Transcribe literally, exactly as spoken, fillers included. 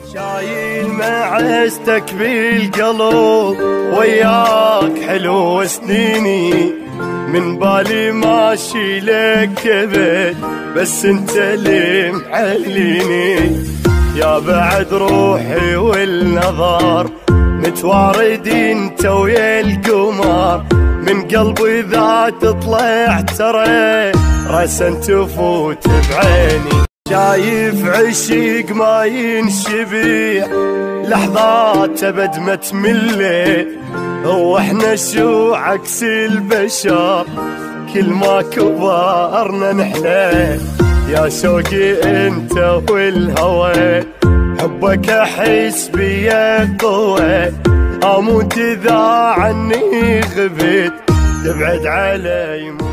شايل معزتك بالقلب وياك حلو سنيني، من بالي ماشي لك كبد بس انت اللي محليني. يا بعد روحي والنظر متواردين انت ويا القمر، من قلبي اذا تطلع ترى راسا تفوت بعيني. شايف عشق ما ينشبع لحظات ابد ما تمل، هو احنا شو عكس البشر كل ما كبرنا نحلى. يا شوقي انت والهوى حبك احس بيا قوة، اموت اذا عني غبت تبعد علي.